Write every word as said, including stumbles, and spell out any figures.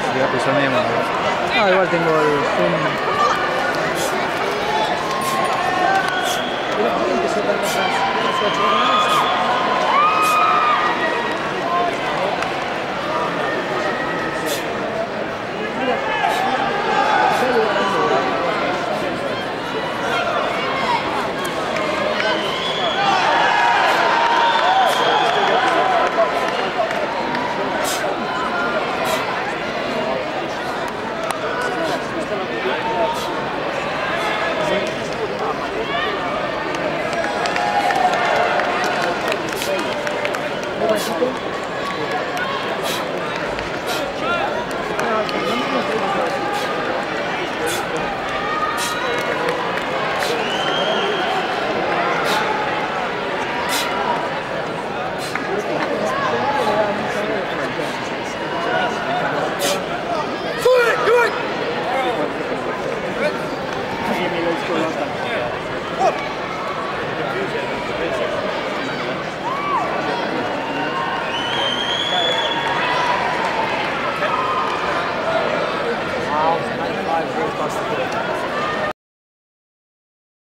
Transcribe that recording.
Voy a pisarme de mano. Ah, igual tengo el zoom. Pero ¿por qué empezó tan atrás? Wow, ninety-five, very busted.